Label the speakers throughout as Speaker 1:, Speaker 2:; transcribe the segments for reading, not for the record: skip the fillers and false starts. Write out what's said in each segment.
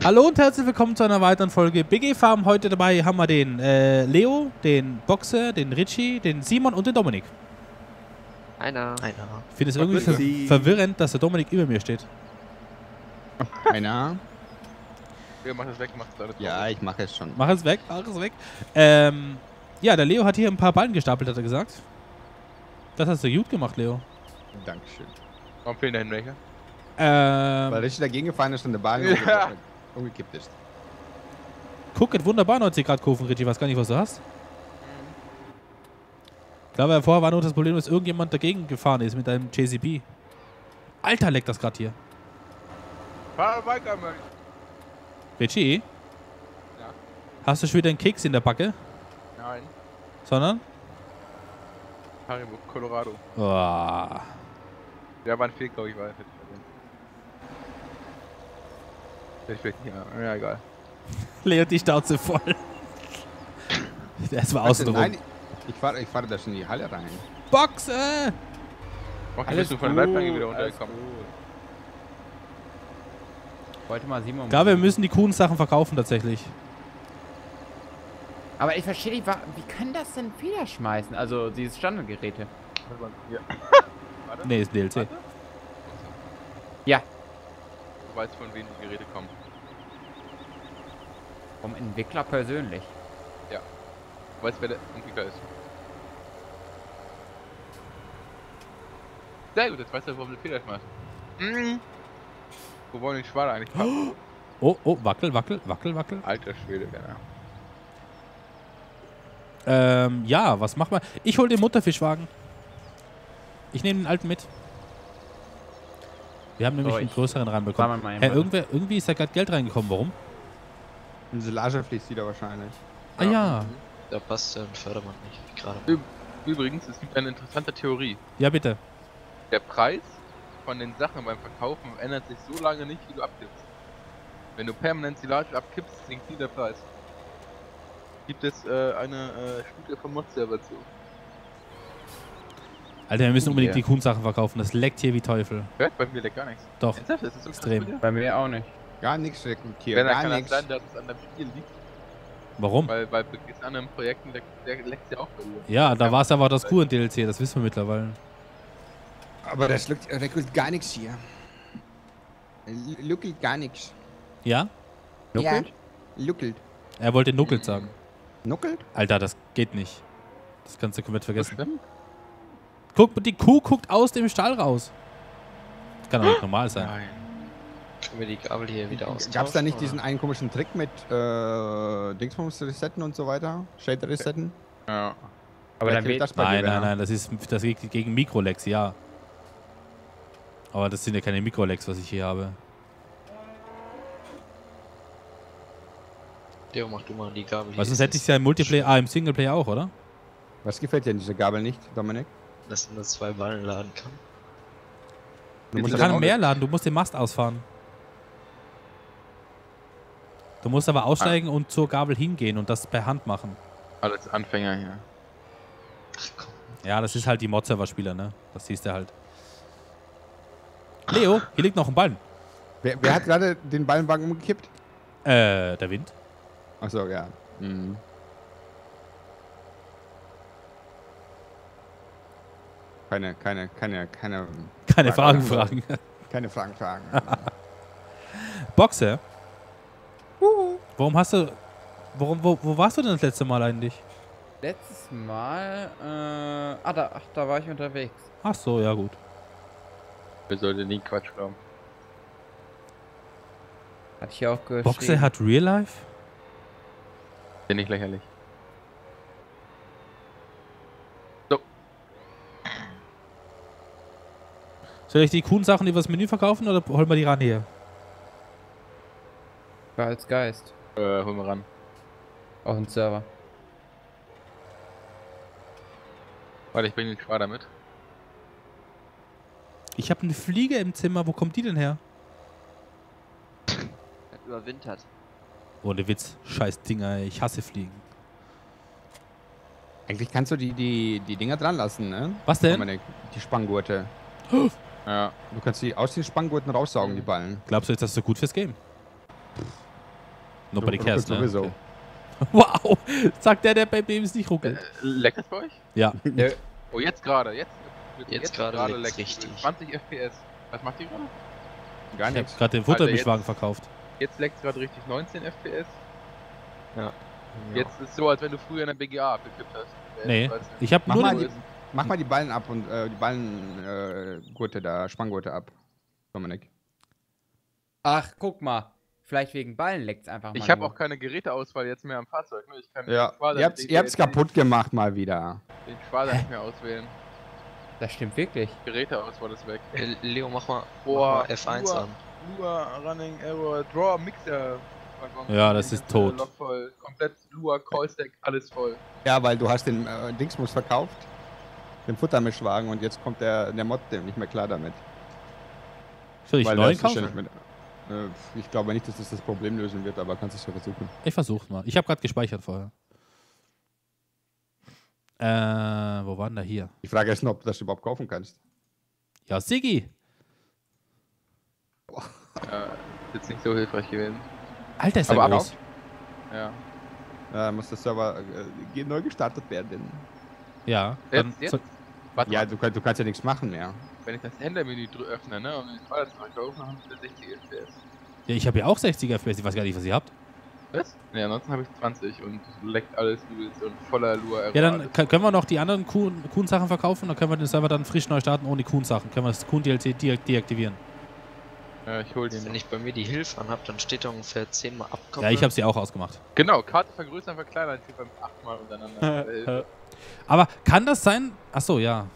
Speaker 1: Hallo und herzlich willkommen zu einer weiteren Folge BG Farm. Heute dabei haben wir den Leo, den Boxer, den Richie, den Simon und den Dominik.
Speaker 2: Einer.
Speaker 1: Ich finde es irgendwie verwirrend, dass der Dominik über mir steht.
Speaker 3: Einer.
Speaker 4: Ja, mach das weg, mach das alles.
Speaker 3: Ja, ich mache es schon.
Speaker 1: Mach es weg, mach es weg. Ja, der Leo hat hier ein paar Ballen gestapelt, hat er gesagt. Das hast du gut gemacht, Leo.
Speaker 3: Dankeschön.
Speaker 4: Warum fehlen da hinten welche?
Speaker 3: Weil richtig dagegen gefahren ist und der Ball umgekippt ist.
Speaker 1: Guck, geht wunderbar 90 Grad Kurven, Richie. Ich weiß gar nicht, was du hast. Ich glaube, vorher war nur das Problem, dass irgendjemand dagegen gefahren ist mit einem JCB. Alter, leckt das gerade hier.
Speaker 4: Fahr weiter, Mann.
Speaker 1: Richie?
Speaker 4: Ja.
Speaker 1: Hast du schon wieder einen Keks in der Backe?
Speaker 4: Nein.
Speaker 1: Sondern?
Speaker 4: Haribo, Colorado.
Speaker 1: Oh.
Speaker 4: Ja, war ein Fake, glaube ich, war vielleicht nicht. Ja, egal.
Speaker 1: Leo, die Schnauze voll. Das war außen rum.
Speaker 3: Nein, ich fahre da schon in die Halle rein.
Speaker 1: Boxe!
Speaker 4: Mach bist du von der Leitplanke wieder runtergekommen.
Speaker 5: Wollte mal Simon.
Speaker 1: Ich glaube, wir müssen die coolen Sachen verkaufen tatsächlich.
Speaker 5: Aber ich verstehe nicht, wie kann das denn Fehler schmeißen? Also dieses Standardgeräte.
Speaker 4: Ja.
Speaker 1: Nee, ist DLC.
Speaker 4: Warte.
Speaker 5: Ja.
Speaker 4: Du weißt, von wem die Geräte kommen.
Speaker 5: Vom Entwickler persönlich.
Speaker 4: Du weißt, wer der Entwickler ist. Sehr gut, jetzt weißt du, warum der Fehler schmeißt. Wo wollen die Schwader eigentlich packen?
Speaker 1: Oh, oh, wackel, wackel, wackel, wackel.
Speaker 4: Alter Schwede, Werner.
Speaker 1: Ja, was machen wir? Ich hol den Mutterfischwagen. Ich nehme den alten mit. Wir haben nämlich einen größeren reinbekommen. Irgendwie ist da gerade Geld reingekommen. Warum?
Speaker 3: Ein Silage fließt wieder wahrscheinlich.
Speaker 1: Ah ja.
Speaker 2: Da passt ja ein Fördermann nicht, gerade.
Speaker 4: Übrigens, es gibt eine interessante Theorie.
Speaker 1: Ja, bitte.
Speaker 4: Der Preis von den Sachen beim Verkaufen ändert sich so lange nicht, wie du abgibst. Wenn du permanent Silage abkippst, sinkt nie der Preis. Gibt es eine Studie von Mod-Server zu.
Speaker 1: Alter, wir müssen unbedingt die Kuhn-Sachen verkaufen. Das leckt hier wie Teufel.
Speaker 4: Hört bei mir leckt gar nichts.
Speaker 1: Doch.
Speaker 4: Ernsthaft? Das ist so
Speaker 1: Extrem.
Speaker 4: krass bei dir?
Speaker 5: Bei mir auch nicht.
Speaker 3: Gar nichts rekrutiert,
Speaker 4: Wenn, dann
Speaker 3: gar
Speaker 4: kann das
Speaker 3: nichts.
Speaker 4: sein, dass es an deinem Spiel liegt.
Speaker 1: Warum?
Speaker 4: Weil bei anderen Projekten leckt ja auch bei dir.
Speaker 1: Ja, da war es aber das Kuhn-DLC. Das wissen wir mittlerweile.
Speaker 3: Aber das rekrutiert gar nichts hier. Luckelt gar nichts.
Speaker 1: Ja?
Speaker 3: Nuckelt? Luckelt.
Speaker 1: Er wollte nuckelt sagen.
Speaker 3: Nuckelt?
Speaker 1: Alter, das geht nicht. Das kannst du komplett
Speaker 4: So
Speaker 1: vergessen.
Speaker 4: schlimm?
Speaker 1: Guck, die Kuh guckt aus dem Stall raus. Das kann doch nicht normal sein.
Speaker 4: Nein.
Speaker 2: Können wir die Gabel hier wieder austauschen?
Speaker 3: Gab's da nicht
Speaker 2: oder?
Speaker 3: diesen einen komischen Trick mit Dingsbums resetten und so weiter? Shader resetten?
Speaker 4: Ja.
Speaker 5: Aber dann
Speaker 3: killt
Speaker 5: weht.
Speaker 3: bei dir,
Speaker 1: Nein,
Speaker 3: Werner?
Speaker 1: das geht gegen Mikrolex, ja. Aber das sind ja keine Mikrolex, was ich hier habe.
Speaker 2: Leo, mach du mal die Gabel hier.
Speaker 1: Was sonst hätte ich ja im Multiplayer, im Singleplayer auch, oder?
Speaker 3: Was gefällt dir an dieser Gabel nicht, Dominik?
Speaker 2: Dass man 2 Ballen laden kann.
Speaker 3: Du
Speaker 1: Ich
Speaker 3: musst
Speaker 1: kann
Speaker 3: aber
Speaker 1: mehr laden, du musst den Mast ausfahren. Du musst aber aussteigen und zur Gabel hingehen und das per Hand machen.
Speaker 4: Alles Anfänger hier.
Speaker 2: Ach komm.
Speaker 1: Ja, das ist halt die Mod-Server-Spieler, ne? Das siehst du halt. Leo, hier liegt noch ein Ballen.
Speaker 3: Wer hat gerade den Ballenwagen umgekippt?
Speaker 1: Der Wind.
Speaker 3: Achso, ja. Mhm. Keine
Speaker 1: Keine Fragen.
Speaker 3: Keine Fragen.
Speaker 1: Boxer. Warum hast du... Wo warst du denn das letzte Mal eigentlich?
Speaker 5: Letztes Mal. Da war ich unterwegs.
Speaker 1: Ach so, ja gut.
Speaker 4: Wer sollte nie Quatsch glauben?
Speaker 5: Hatte ich ja auch geschrieben.
Speaker 1: Boxer hat Real Life?
Speaker 4: Bin nicht lächerlich. So.
Speaker 1: Soll ich die Kuhn-Sachen übers Menü verkaufen oder holen wir die ran hier?
Speaker 5: War als Geist.
Speaker 4: Hol mal ran.
Speaker 5: Auf dem Server.
Speaker 4: Warte, ich bring den Schwader mit.
Speaker 1: Ich habe eine Fliege im Zimmer. Wo kommt die denn her?
Speaker 2: Überwintert.
Speaker 1: Ohne Witz. Scheiß Dinger, ich hasse Fliegen.
Speaker 3: Eigentlich kannst du die Dinger dran lassen, ne?
Speaker 1: Was denn?
Speaker 3: Dominik, die Spanngurte.
Speaker 4: Ja.
Speaker 3: Du kannst die aus den Spanngurten raussaugen, die Ballen.
Speaker 1: Glaubst du jetzt, das ist so gut fürs Game? Nobody
Speaker 3: Ruckelt
Speaker 1: cares, ne?
Speaker 3: sowieso.
Speaker 1: Okay. Wow, sagt der bei dem es nicht ruckelt.
Speaker 4: Leckt das bei euch?
Speaker 1: Ja.
Speaker 4: Oh, jetzt gerade.
Speaker 2: Jetzt gerade leckt's
Speaker 4: leckt's.
Speaker 2: richtig.
Speaker 4: 20 FPS. Was macht die gerade?
Speaker 3: Gar
Speaker 1: Ich habe
Speaker 3: nichts.
Speaker 1: gerade den Futtermischwagen verkauft.
Speaker 4: Jetzt leckt gerade richtig 19 FPS.
Speaker 2: Ja.
Speaker 4: Jetzt ist es so, als wenn du früher in der BGA abgekippt hast.
Speaker 1: Nee,
Speaker 4: Weißt du?
Speaker 1: ich habe
Speaker 3: Mach
Speaker 1: nur
Speaker 3: mal,
Speaker 1: den,
Speaker 3: mach mal die Ballen ab und die Ballengurte da, Spanngurte ab. Dominik.
Speaker 5: Ach, guck mal. Vielleicht wegen Ballen leckt's einfach mal.
Speaker 4: Ich habe
Speaker 5: nur.
Speaker 4: auch keine Geräteauswahl jetzt mehr am Fahrzeug. Ne? Ich kann
Speaker 3: Ja,
Speaker 4: den Schwader-
Speaker 3: ihr habt's kaputt gemacht mal wieder.
Speaker 4: Den Schwader nicht mehr auswählen.
Speaker 5: Das stimmt wirklich.
Speaker 4: Geräteauswahl ist weg.
Speaker 2: Leo, mach mal F1
Speaker 4: nur,
Speaker 2: an.
Speaker 4: Lua, Running Error, Draw, Mixer.
Speaker 1: Ja, das ist tot.
Speaker 4: Lock voll. Komplett Lua, Callstack, alles voll.
Speaker 3: Ja, weil du hast den Dingsmus verkauft. Den Futtermischwagen und jetzt kommt der Mod nicht mehr klar damit.
Speaker 1: soll ich
Speaker 3: Weil
Speaker 1: neuen
Speaker 3: das ist ja
Speaker 1: kaufen?
Speaker 3: nicht mit, ich glaube nicht, dass das Problem lösen wird, aber kannst es ja versuchen.
Speaker 1: Ich versuch's mal. Ich habe gerade gespeichert vorher. Wo war denn da hier?
Speaker 3: Die Frage ist nur, ob du das überhaupt kaufen kannst.
Speaker 1: Ja, Siggi.
Speaker 4: Ist jetzt nicht so hilfreich gewesen.
Speaker 1: Alter, ist der
Speaker 4: Aber
Speaker 1: groß.
Speaker 4: Ja.
Speaker 3: Muss der Server neu gestartet werden.
Speaker 1: Ja. Dann
Speaker 4: Jetzt?
Speaker 1: so,
Speaker 4: Warte
Speaker 3: Ja,
Speaker 4: mal,
Speaker 3: du kannst ja nichts machen mehr.
Speaker 4: wenn ich das Händlermenü öffne, ne, und den Schwader zurücklaufe, dann haben wir 60 FPS.
Speaker 1: ja, ich habe ja auch 60 FPS. Ich weiß gar nicht, was ihr habt.
Speaker 4: Was? Ne, ansonsten habe ich 20 und leckt alles übelst und voller Lua Error.
Speaker 1: Ja, dann
Speaker 4: alles.
Speaker 1: können wir noch die anderen Kuhn-Sachen verkaufen. Dann können wir den Server dann frisch neu starten ohne Kuhn-Sachen. Können wir das Kuhn-DLC direkt deaktivieren.
Speaker 4: Ja, ich hol den.
Speaker 2: Wenn ich bei mir die Hilfe anhab, dann steht da ungefähr 10 Mal abkoppeln.
Speaker 1: Ja, ich habe sie auch ausgemacht.
Speaker 4: Genau, Karte vergrößern, verkleinern, steht beim 8-mal untereinander.
Speaker 1: Aber kann das sein? Achso, ja.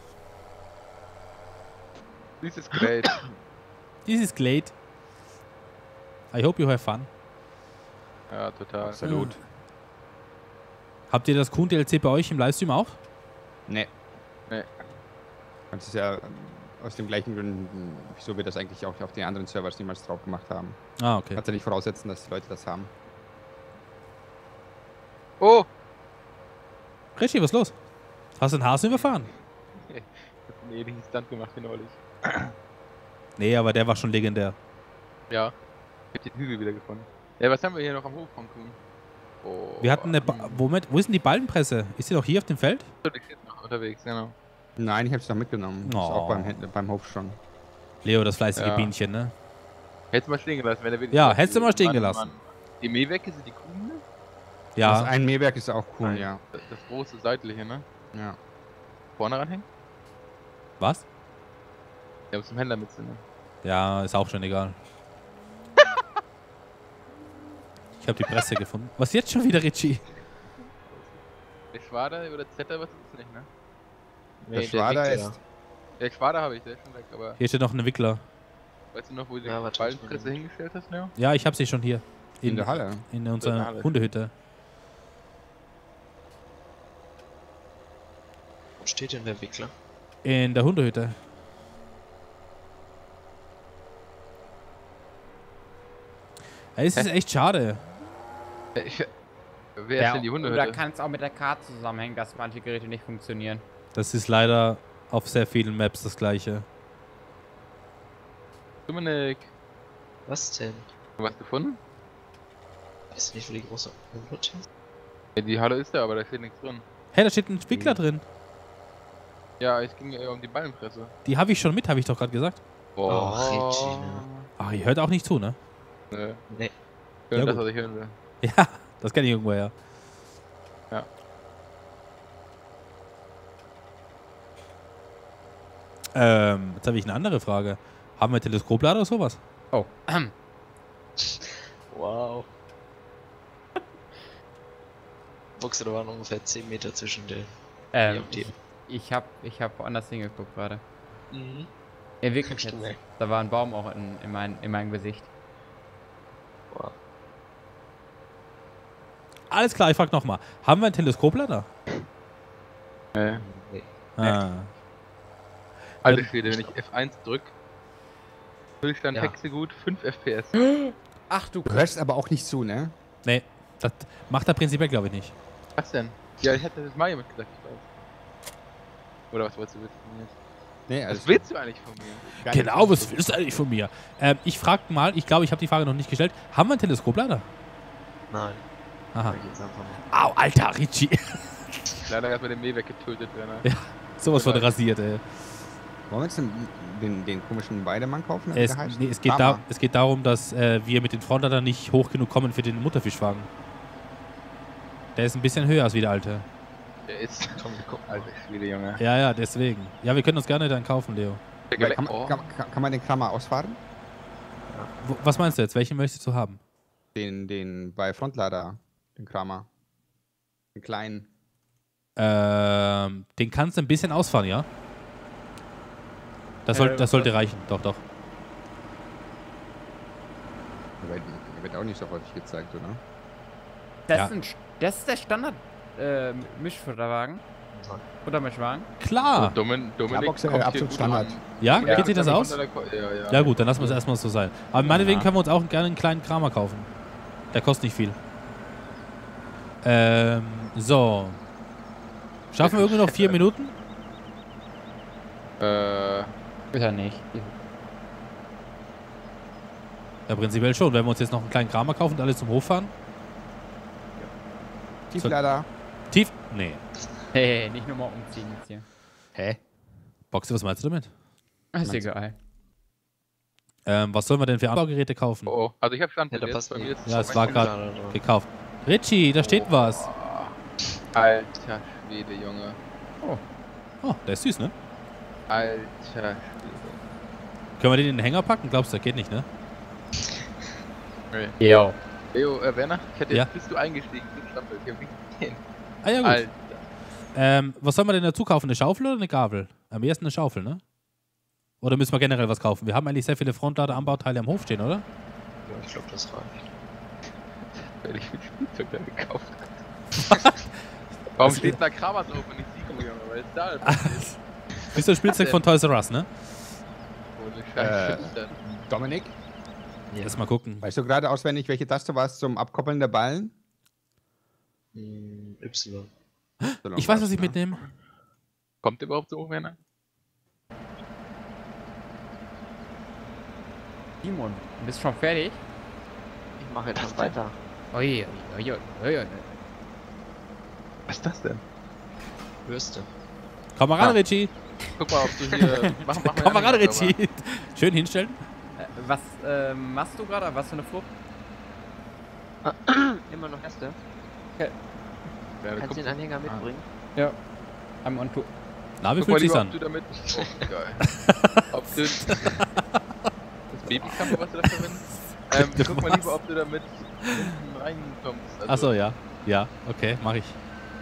Speaker 4: This is great.
Speaker 1: This is great. I hope you have fun.
Speaker 4: Ja, total.
Speaker 3: Absolut.
Speaker 1: Habt ihr das Kuhn-DLC bei euch im Livestream auch?
Speaker 3: Nee.
Speaker 4: Nee.
Speaker 3: Das ist ja aus den gleichen Gründen, wieso wir das eigentlich auch auf den anderen Servers niemals drauf gemacht haben.
Speaker 1: Ah, okay.
Speaker 3: Kannst ja nicht voraussetzen, dass die Leute das haben.
Speaker 4: Oh!
Speaker 1: Richie, was ist los? Hast du einen Hasen überfahren?
Speaker 4: Ich hab einen ähnlichen Stunt gemacht wie neulich.
Speaker 1: Nee, aber der war schon legendär.
Speaker 4: Ja. Ich hab den Hügel wieder gefunden. Ja, was haben wir hier noch am Hof von Kuhn? Oh.
Speaker 1: Wir hatten eine Moment, wo ist denn die Ballenpresse? Ist die doch hier auf dem Feld?
Speaker 4: Die steht noch unterwegs, genau.
Speaker 3: Nein, ich hab's doch mitgenommen. Das ist
Speaker 1: Oh.
Speaker 3: auch beim Hof schon.
Speaker 1: Leo, das fleißige
Speaker 4: Ja.
Speaker 1: Bienchen, ne?
Speaker 4: Hättest du mal stehen gelassen, wenn er wirklich.
Speaker 1: Ja, hättest du mal stehen gelassen.
Speaker 4: Die Mähwecke sind die Kuhn, ne?
Speaker 3: Das
Speaker 1: Ja.
Speaker 3: ein Mähwerk ist auch cool,
Speaker 4: Nein.
Speaker 3: ja.
Speaker 4: Das große seitliche, ne?
Speaker 3: Ja.
Speaker 4: Vorne ranhängen?
Speaker 1: Was?
Speaker 4: Ja, muss zum Händler mitzunehmen.
Speaker 1: Ja, ist auch schon egal. Ich habe die Presse gefunden. Was jetzt schon wieder, Richie?
Speaker 4: Der Schwader oder Zetter, was ist das nicht, ne?
Speaker 3: Der Schwader
Speaker 2: Wickler.
Speaker 3: ist.
Speaker 4: Der Schwader habe ich, der ist schon weg, aber
Speaker 1: Hier steht noch ein Wickler.
Speaker 4: weißt du noch, wo du
Speaker 2: Ja,
Speaker 4: die
Speaker 2: warte,
Speaker 4: Ballenpresse hingestellt hast, Leo?
Speaker 1: Ja, ich habe sie schon hier.
Speaker 3: In der Halle.
Speaker 1: In
Speaker 4: In der
Speaker 1: unserer
Speaker 4: Halle.
Speaker 1: Hundehütte.
Speaker 2: Wo steht denn der Wickler?
Speaker 1: In der Hundehütte. Ja, es ist echt schade.
Speaker 4: Wer ist denn die
Speaker 5: Oder
Speaker 4: Hundehütte?
Speaker 5: kann es auch mit der Karte zusammenhängen, dass manche Geräte nicht funktionieren?
Speaker 1: Das ist leider auf sehr vielen Maps das gleiche.
Speaker 4: Dominik,
Speaker 2: Was denn?
Speaker 4: was gefunden?
Speaker 2: Weiß nicht, wo die große Hut ist.
Speaker 4: Ja, die Halle ist da, aber da steht nichts drin.
Speaker 1: Hey, da steht ein Wickler drin.
Speaker 4: Ja, es ging ja um die Ballenpresse.
Speaker 1: Die habe ich schon mit, habe ich doch gerade gesagt.
Speaker 2: Oh, Richie, ne?
Speaker 1: Ach, ihr hört auch nicht zu, ne?
Speaker 4: Nö.
Speaker 2: Nee.
Speaker 4: Hör
Speaker 1: Ja,
Speaker 4: das,
Speaker 1: gut.
Speaker 4: was ich hören will.
Speaker 1: Ja, das kenne ich irgendwoher.
Speaker 4: Ja.
Speaker 1: Jetzt habe ich eine andere Frage. Haben wir Teleskoplader oder sowas?
Speaker 5: Oh.
Speaker 2: Wow. Buchse, da waren ungefähr 10 Meter zwischen den. und dir.
Speaker 5: Ich hab woanders hingeguckt gerade.
Speaker 2: Mhm.
Speaker 5: Ja, wirklich
Speaker 2: Kannst du
Speaker 5: jetzt.
Speaker 2: weg.
Speaker 5: Da war ein Baum auch in meinem Gesicht.
Speaker 2: Wow.
Speaker 1: Alles klar, ich frage nochmal. Haben wir einen Teleskoplader?
Speaker 4: Nee.
Speaker 2: Nee.
Speaker 1: Ah.
Speaker 4: Alter Schwede, wenn ich F1 drück, Füllstand
Speaker 2: Ja.
Speaker 4: Hexe gut, 5 FPS.
Speaker 5: Ach du
Speaker 3: Du hörst aber auch nicht zu, ne?
Speaker 1: Nee, das macht er prinzipiell, glaube ich, nicht.
Speaker 4: Was denn? Ja, ich hatte das Mario mitgesagt, ich weiß. Oder was wolltest du wissen von mir?
Speaker 3: Nee,
Speaker 4: Was willst du eigentlich von mir?
Speaker 3: gar
Speaker 1: Genau,
Speaker 3: nicht.
Speaker 1: was willst du eigentlich von mir? Ich frage mal, ich glaube, ich habe die Frage noch nicht gestellt. Haben wir einen Teleskoplader?
Speaker 2: Nein.
Speaker 1: Aha.
Speaker 2: Ich jetzt einfach mal.
Speaker 1: Au, Alter, Richie.
Speaker 4: Leider erstmal den Mäh weggetötet, Werner.
Speaker 1: Ja, sowas von rasiert, ey.
Speaker 3: Wollen wir jetzt den komischen Weidemann kaufen?
Speaker 1: Es geht darum, dass wir mit den Frontladern nicht hoch genug kommen für den Mutterfischwagen. Der ist ein bisschen höher als wie der alte.
Speaker 4: Der ist. Komm, wir gucken. Alter Schwede, Junge.
Speaker 1: Ja, deswegen. Ja, wir können uns gerne dann kaufen, Leo.
Speaker 3: Kann man den Krammer ausfahren?
Speaker 1: Was meinst du jetzt? Welchen möchtest du haben?
Speaker 3: Den bei Frontlader. Den Kramer. Den kleinen.
Speaker 1: Den kannst du ein bisschen ausfahren, ja? Das sollte reichen. Doch.
Speaker 3: Der wird auch nicht so häufig gezeigt, oder?
Speaker 5: Das ist der Standard Mischfutterwagen? Futtermischwagen?
Speaker 1: Klar!
Speaker 4: Dominik
Speaker 3: Boxer,
Speaker 4: kommt hier
Speaker 3: absolut
Speaker 4: gut
Speaker 3: Standard.
Speaker 4: ran.
Speaker 1: Ja? Geht sich das aus?
Speaker 4: Ja.
Speaker 1: Ja gut, dann lassen wir es erstmal so sein. Aber meinetwegen können wir uns auch gerne einen kleinen Kramer kaufen. Der kostet nicht viel. So. Schaffen wir irgendwie noch 4 Minuten?
Speaker 5: Bitte nicht.
Speaker 1: Ja, prinzipiell schon. Wenn wir uns jetzt noch einen kleinen Kramer kaufen und alle zum Hof fahren?
Speaker 3: Tieflader.
Speaker 1: Tief? Nee.
Speaker 5: Hey, nicht nochmal umziehen jetzt hier.
Speaker 3: Hä?
Speaker 1: Boxe, was meinst du damit?
Speaker 5: Ist egal.
Speaker 1: Was sollen wir denn für Anbaugeräte kaufen?
Speaker 4: Oh, also ich habe Stand
Speaker 2: Ja, da
Speaker 4: jetzt.
Speaker 2: passt
Speaker 4: Bei mir ist
Speaker 1: Ja, es war gerade
Speaker 2: gerade.
Speaker 1: gekauft. Richie, da steht was.
Speaker 4: Alter Schwede, Junge.
Speaker 1: Oh, der ist süß, ne?
Speaker 4: Alter Schwede.
Speaker 1: Können wir den in den Hänger packen? Glaubst du, das geht nicht, ne?
Speaker 4: Nee.
Speaker 5: Jo.
Speaker 4: Leo, Werner,
Speaker 1: Ja?
Speaker 4: bist du eingestiegen? Ich hab nicht gesehen.
Speaker 1: Ah ja, gut.
Speaker 4: Alter.
Speaker 1: Was soll man denn dazu kaufen? Eine Schaufel oder eine Gabel? Am ehesten eine Schaufel, ne? Oder müssen wir generell was kaufen? Wir haben eigentlich sehr viele Frontlader-Anbauteile am Hof stehen, oder?
Speaker 2: Ja, ich glaube, das reicht.
Speaker 4: Weil ich viel Spielzeug da gekauft habe. Warum steht da Kramer drauf und nicht Siko, Junge? Weil es da ist.
Speaker 1: Bist du ein Spielzeug von Toys R Us, ne?
Speaker 4: Ohne Scheiße.
Speaker 3: Dominik,
Speaker 2: Ja.
Speaker 1: Lass mal gucken.
Speaker 3: weißt du gerade auswendig, welche Taste war es zum Abkoppeln der Ballen?
Speaker 2: Y.
Speaker 1: Ich weiß, was ich mitnehme.
Speaker 4: Kommt überhaupt so hoch, Werner?
Speaker 5: Simon, du bist schon fertig?
Speaker 2: Ich mache jetzt weiter.
Speaker 5: Ui.
Speaker 4: Was ist das denn?
Speaker 2: Bürste.
Speaker 1: Komm mal ran, Richie.
Speaker 4: Guck mal, ob du hier. Mach
Speaker 1: Komm mal ran, Richie. Schön hinstellen.
Speaker 5: Was machst du gerade? Was für eine Frucht?
Speaker 2: Immer noch erste.
Speaker 4: Ja,
Speaker 2: Kannst du den Anhänger mitbringen?
Speaker 5: Ja. I'm on tour.
Speaker 1: Na, wie
Speaker 4: Guck mal
Speaker 1: fühlt sich's
Speaker 4: lieber,
Speaker 1: an?
Speaker 4: ob du damit. Oh, geil. Ob du. Das Babykappe, was du da verwendest? Guck mal lieber, ob du damit hinten reinkommst. Also,
Speaker 1: Achso, ja. Ja, okay, mach ich.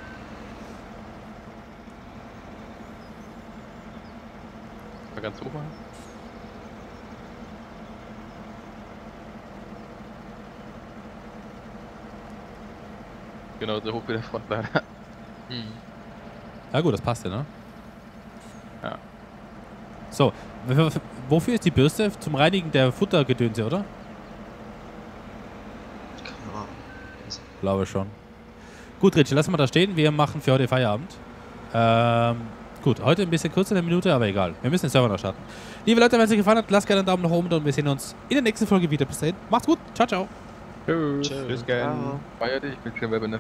Speaker 4: Mal ganz hoch machen. Genau, so hoch wie der Frontlader.
Speaker 1: Ja gut, das passt ja, ne?
Speaker 4: Ja.
Speaker 1: So, wofür ist die Bürste? Zum Reinigen der Futtergedönse, oder?
Speaker 2: Keine Ahnung.
Speaker 1: Glaube schon. Gut, Richie, lassen wir da stehen. Wir machen für heute Feierabend. Gut, heute ein bisschen kürzer, eine Minute, aber egal. Wir müssen den Server noch starten. Liebe Leute, wenn es euch gefallen hat, lasst gerne einen Daumen nach oben da und wir sehen uns in der nächsten Folge wieder. Bis dahin. Macht's gut. Ciao, ciao.
Speaker 3: Tschüss. Tschüss, gern.
Speaker 2: Ciao.
Speaker 4: Feier dich, ich bin schon